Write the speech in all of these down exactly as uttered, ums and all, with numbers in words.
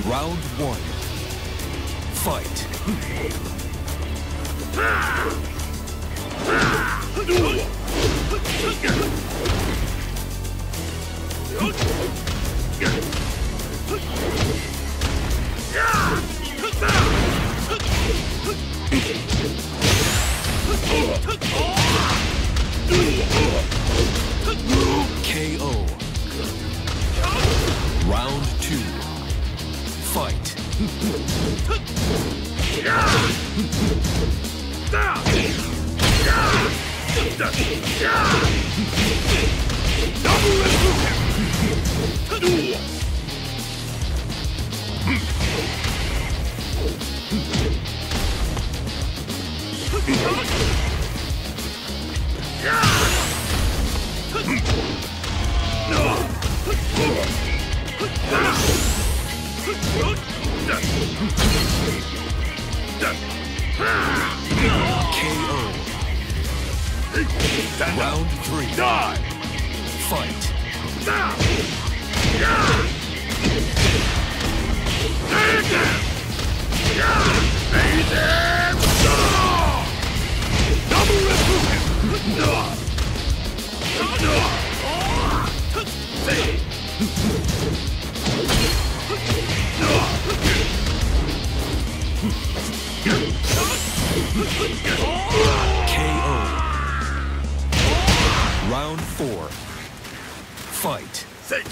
Round one. Fight. K O. Round two. Fight. K O. Round three. Fight. K O. Round four. Fight.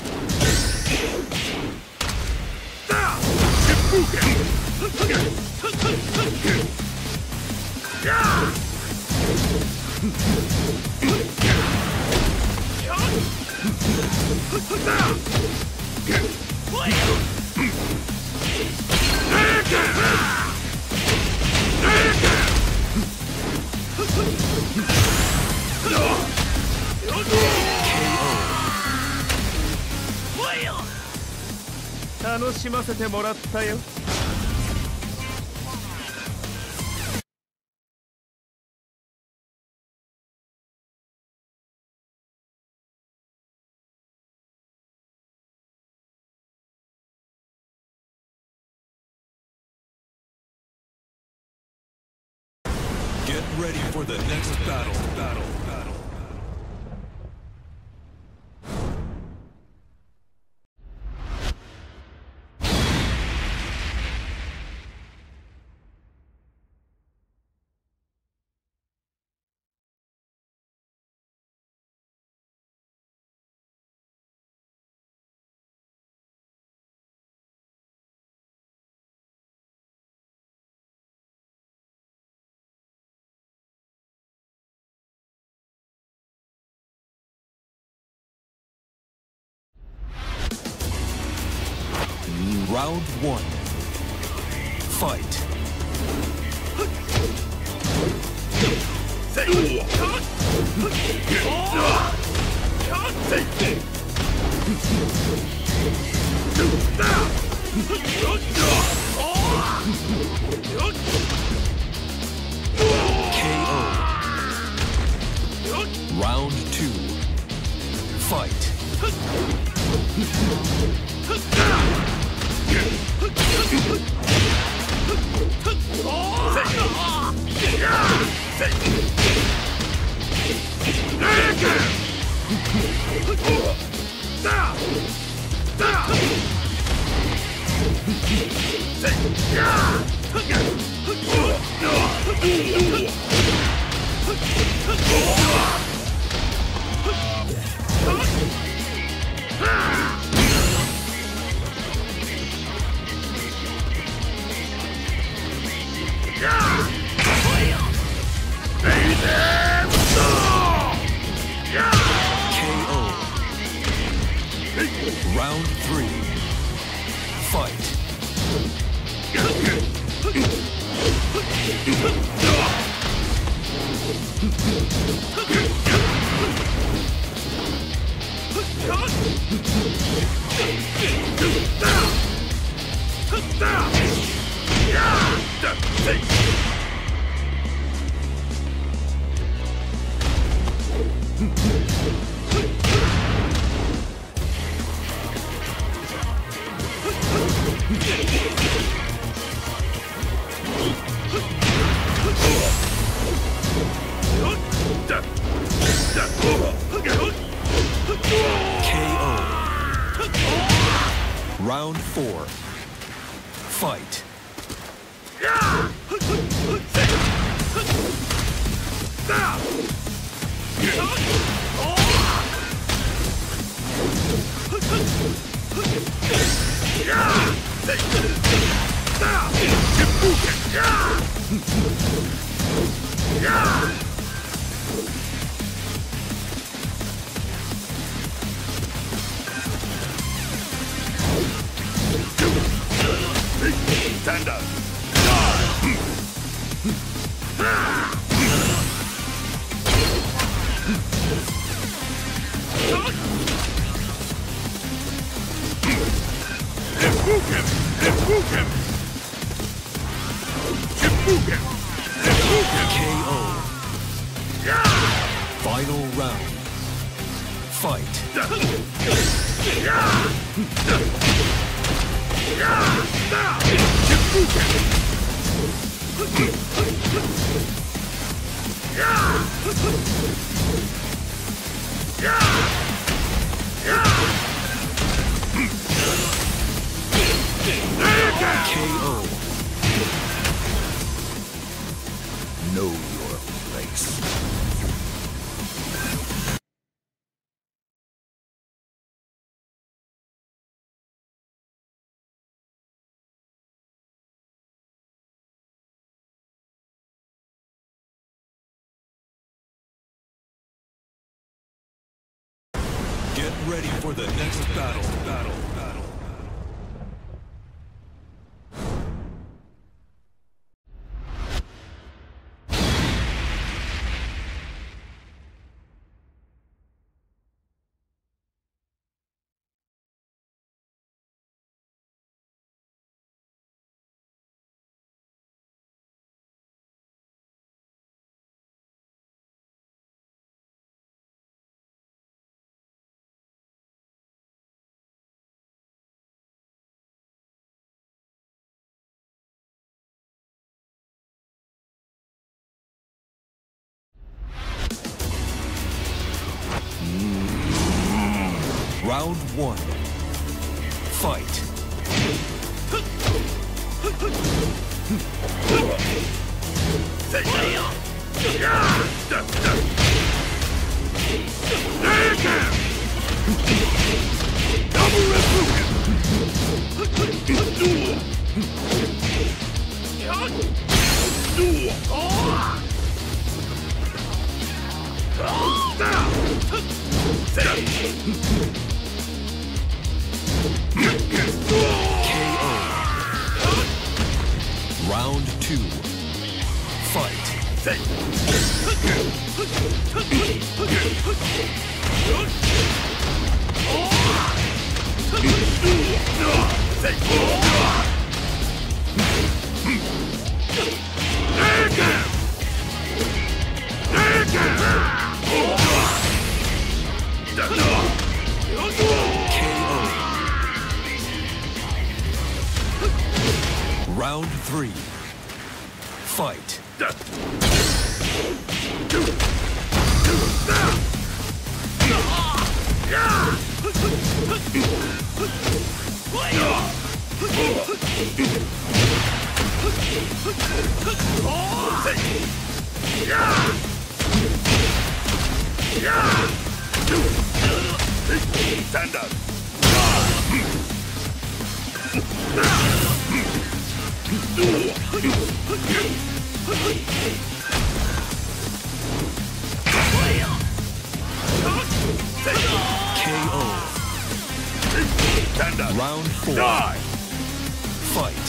K O. 楽しませてもらったよ。Get ready for the next battle. Battle. Battle. Round one. Fight. K O. Round two. Fight. Round three. Fight. Yeah. Round four. Fight. Stand up. Hadouken! Hadouken! Hadouken! Hadouken! K O. Final round. Fight. K O. Know your place. Get ready for the next battle. Battle. Battle. Round one. Fight. Double K O. Round two. Fight. Round three. Fight. Stand up. K O. Stand up. Round four. Die. Fight.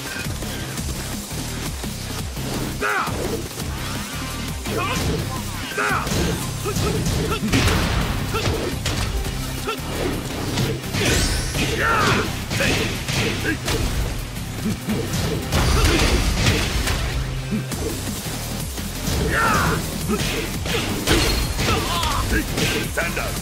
Stand up.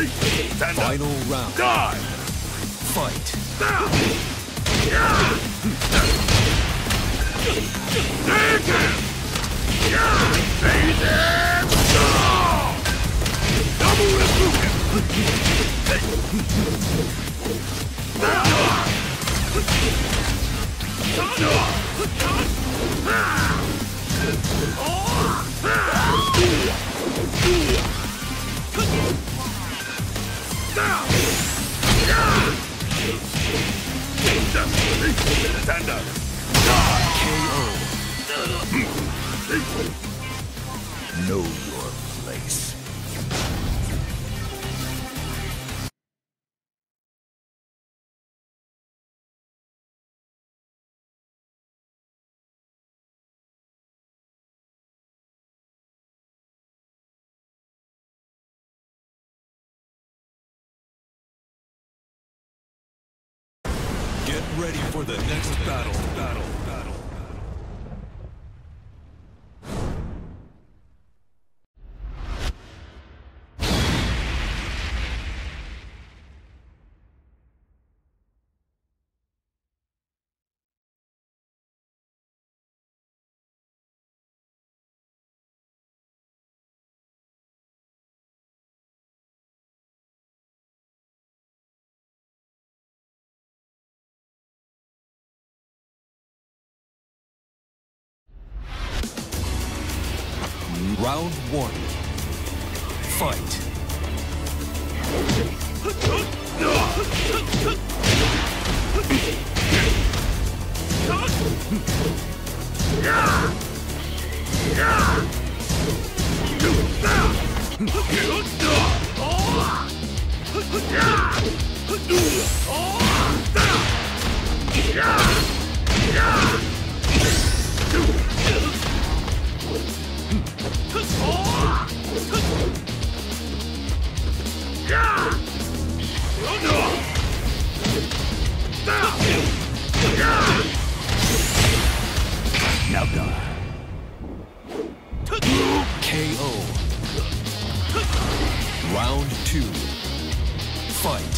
Stand up. Final round. Die. Fight. Take him. Phase him. Double Hadouken. Stand up. K O. Know your place. Get ready for the next battle. Battle. Battle. Round one. Fight. Now die. K O. Round two. Fight.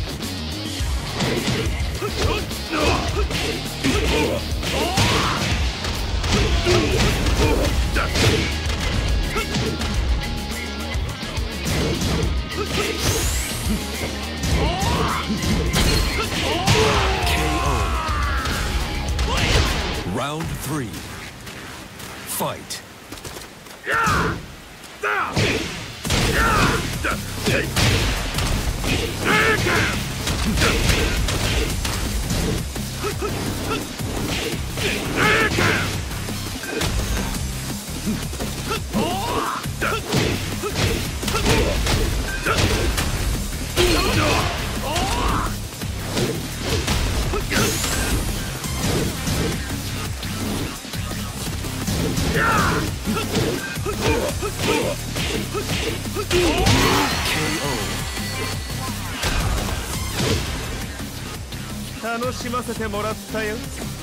K O. Round three. Fight. K O. 楽しませてもらったよ。